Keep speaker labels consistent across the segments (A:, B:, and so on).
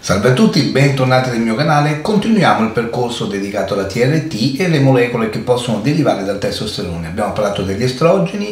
A: Salve a tutti, bentornati nel mio canale. Continuiamo il percorso dedicato alla TRT e le molecole che possono derivare dal testosterone. Abbiamo parlato degli estrogeni,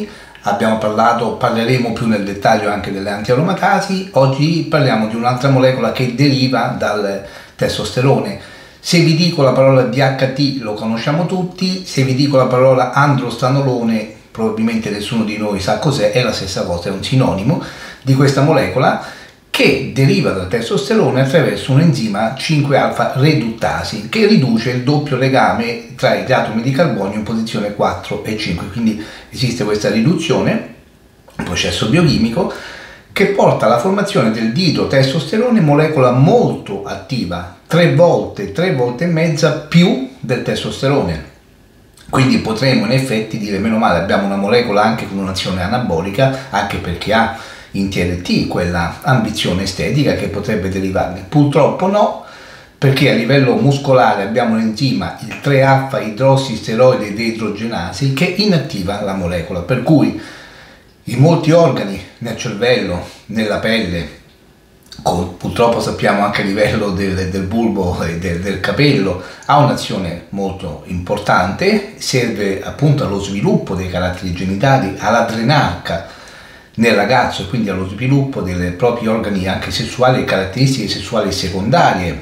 A: parleremo più nel dettaglio anche delle antiaromatasi. Oggi parliamo di un'altra molecola che deriva dal testosterone. Se vi dico la parola DHT lo conosciamo tutti, se vi dico la parola androstanolone probabilmente nessuno di noi sa cos'è, è la stessa cosa, è un sinonimo di questa molecola che deriva dal testosterone attraverso un enzima 5-alfa reduttasi che riduce il doppio legame tra gli atomi di carbonio in posizione 4 e 5. Quindi esiste questa riduzione, un processo biochimico che porta alla formazione del dihidrotestosterone, molecola molto attiva, 3 volte e mezza più del testosterone. Quindi potremmo in effetti dire meno male, abbiamo una molecola anche con un'azione anabolica, anche perché ha in TRT quella ambizione estetica che potrebbe derivarne. Purtroppo no, perché a livello muscolare abbiamo l'enzima il 3-alfa idrossisteroide deidrogenasi che inattiva la molecola, per cui in molti organi, nel cervello, nella pelle, purtroppo sappiamo anche a livello del bulbo e del capello, ha un'azione molto importante, serve appunto allo sviluppo dei caratteri genitali, all'adrenarca nel ragazzo e quindi allo sviluppo dei propri organi anche sessuali e caratteristiche sessuali secondarie,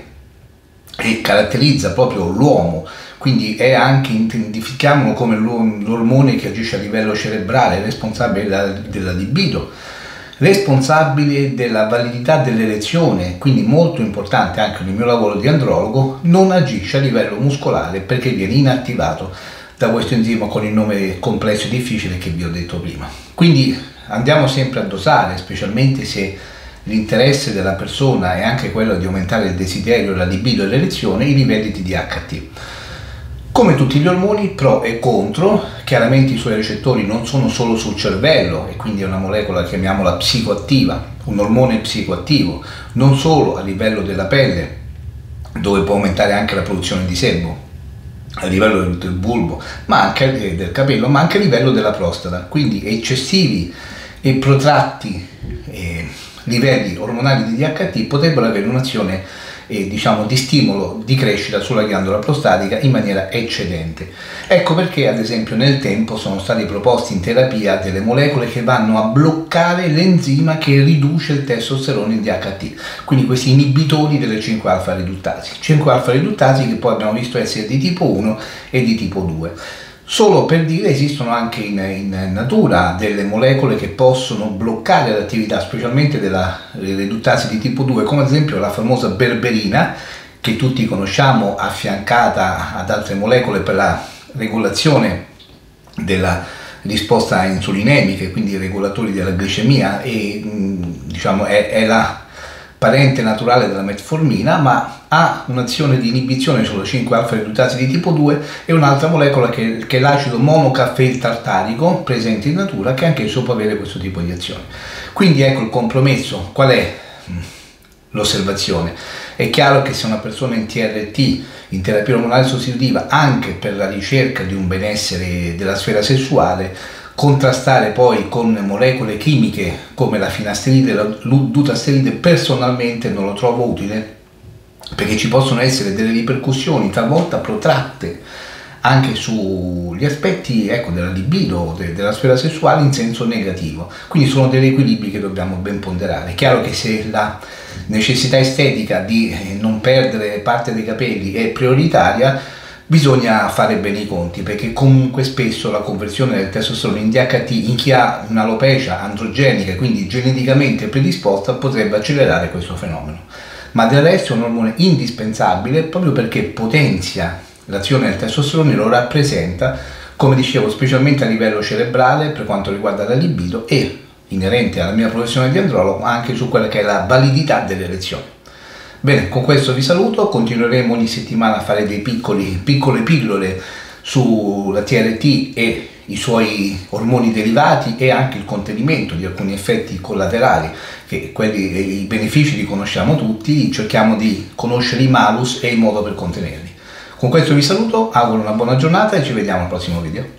A: e caratterizza proprio l'uomo, quindi è anche, identifichiamolo come l'ormone che agisce a livello cerebrale, responsabile della libido, responsabile della validità dell'erezione, quindi molto importante anche nel mio lavoro di andrologo. Non agisce a livello muscolare perché viene inattivato da questo enzima con il nome complesso e difficile che vi ho detto prima. Quindi andiamo sempre a dosare, specialmente se l'interesse della persona è anche quello di aumentare il desiderio, la libido e l'erezione, i livelli di DHT. Come tutti gli ormoni, pro e contro. Chiaramente i suoi recettori non sono solo sul cervello e quindi è una molecola, chiamiamola psicoattiva, un ormone psicoattivo, non solo a livello della pelle, dove può aumentare anche la produzione di sebo, a livello del bulbo, ma anche del capello, ma anche a livello della prostata. Quindi eccessivi e protratti livelli ormonali di DHT potrebbero avere un'azione diciamo di stimolo di crescita sulla ghiandola prostatica in maniera eccedente. Ecco perché ad esempio nel tempo sono stati proposti in terapia delle molecole che vanno a bloccare l'enzima che riduce il testosterone in DHT, quindi questi inibitori delle 5-alfa riduttasi, 5-alfa riduttasi che poi abbiamo visto essere di tipo 1 e di tipo 2. Solo per dire, esistono anche in natura delle molecole che possono bloccare l'attività specialmente della riduttasi di tipo 2, come ad esempio la famosa berberina, che tutti conosciamo, affiancata ad altre molecole per la regolazione della risposta insulinemica, quindi i regolatori della glicemia, e diciamo è la parente naturale della metformina, ma ha un'azione di inibizione sulla 5-alfa riduttasi di tipo 2 e un'altra molecola che è l'acido monocaffeil tartarico presente in natura, che anche esso può avere questo tipo di azione. Quindi ecco il compromesso. Qual è l'osservazione? È chiaro che se una persona in TRT, in terapia ormonale sostitutiva, anche per la ricerca di un benessere della sfera sessuale, contrastare poi con molecole chimiche come la finasteride e la dutasteride personalmente non lo trovo utile, perché ci possono essere delle ripercussioni talvolta protratte anche sugli aspetti, ecco, della libido, della sfera sessuale in senso negativo. Quindi sono degli equilibri che dobbiamo ben ponderare. È chiaro che se la necessità estetica di non perdere parte dei capelli è prioritaria, bisogna fare bene i conti, perché comunque spesso la conversione del testosterone in DHT in chi ha un'alopecia androgenica, quindi geneticamente predisposta, potrebbe accelerare questo fenomeno. Ma del resto è un ormone indispensabile proprio perché potenzia l'azione del testosterone, lo rappresenta, come dicevo, specialmente a livello cerebrale per quanto riguarda la libido e inerente alla mia professione di andrologo anche su quella che è la validità dell'erezione. Bene, con questo vi saluto, continueremo ogni settimana a fare dei piccole pillole sulla TRT e i suoi ormoni derivati e anche il contenimento di alcuni effetti collaterali, che quelli, i benefici li conosciamo tutti, cerchiamo di conoscere i malus e il modo per contenerli. Con questo vi saluto, auguro una buona giornata e ci vediamo al prossimo video.